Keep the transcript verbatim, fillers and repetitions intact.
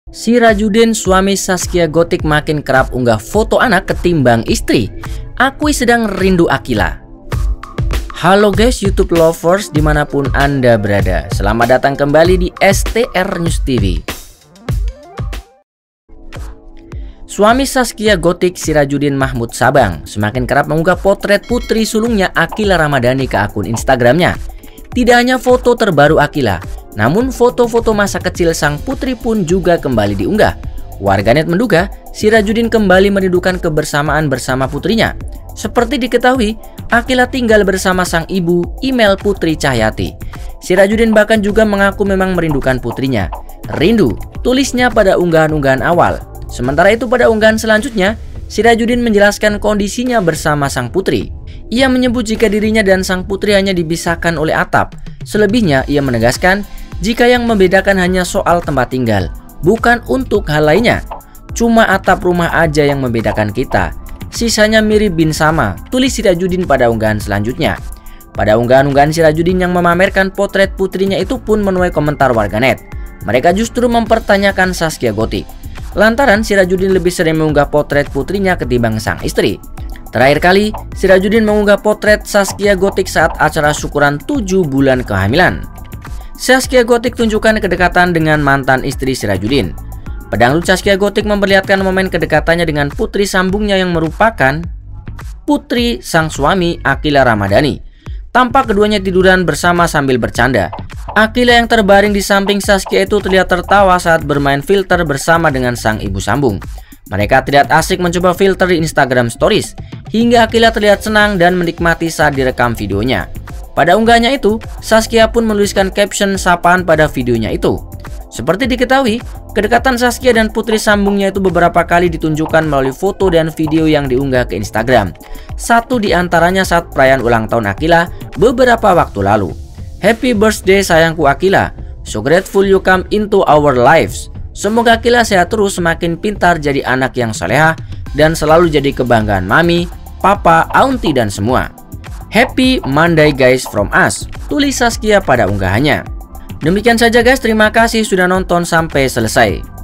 Sirajuddin, suami Zaskia Gotik, makin kerap unggah foto anak ketimbang istri. Akui sedang rindu Akila. Halo guys YouTube lovers dimanapun Anda berada. Selamat datang kembali di S T R News T V. Suami Zaskia Gotik, Sirajuddin Mahmud Sabang, semakin kerap mengunggah potret putri sulungnya Akila Ramadhani ke akun Instagramnya. Tidak hanya foto terbaru Akila, namun foto-foto masa kecil sang putri pun juga kembali diunggah. Warganet menduga Sirajuddin kembali merindukan kebersamaan bersama putrinya. Seperti diketahui, Akila tinggal bersama sang ibu, Imel Putri Cahyati. Sirajuddin bahkan juga mengaku memang merindukan putrinya. Rindu, tulisnya pada unggahan-unggahan awal. Sementara itu pada unggahan selanjutnya, Sirajuddin menjelaskan kondisinya bersama sang putri. Ia menyebut jika dirinya dan sang putri hanya dipisahkan oleh atap. Selebihnya ia menegaskan jika yang membedakan hanya soal tempat tinggal, bukan untuk hal lainnya. Cuma atap rumah aja yang membedakan kita. Sisanya mirip bin sama, tulis Sirajuddin pada unggahan selanjutnya. Pada unggahan-unggahan Sirajuddin yang memamerkan potret putrinya itu pun menuai komentar warganet. Mereka justru mempertanyakan Zaskia Gotik, lantaran Sirajuddin lebih sering mengunggah potret putrinya ketimbang sang istri. Terakhir kali, Sirajuddin mengunggah potret Zaskia Gotik saat acara syukuran tujuh bulan kehamilan. Zaskia Gotik tunjukkan kedekatan dengan mantan istri Sirajuddin. Pedangdut Zaskia Gotik memperlihatkan momen kedekatannya dengan putri sambungnya yang merupakan putri sang suami Akila Ramadhani. Tampak keduanya tiduran bersama sambil bercanda. Akila yang terbaring di samping Zaskia itu terlihat tertawa saat bermain filter bersama dengan sang ibu sambung. Mereka terlihat asik mencoba filter di Instagram Stories, hingga Akila terlihat senang dan menikmati saat direkam videonya. Pada unggahannya itu, Zaskia pun menuliskan caption sapaan pada videonya itu. Seperti diketahui, kedekatan Zaskia dan putri sambungnya itu beberapa kali ditunjukkan melalui foto dan video yang diunggah ke Instagram. Satu di antaranya saat perayaan ulang tahun Akila beberapa waktu lalu. Happy birthday sayangku Akila, so grateful you come into our lives. Semoga Akila sehat terus, semakin pintar, jadi anak yang soleha, dan selalu jadi kebanggaan mami, papa, auntie, dan semua. Happy Monday guys from us, tulis Zaskia pada unggahannya. Demikian saja guys, terima kasih sudah nonton sampai selesai.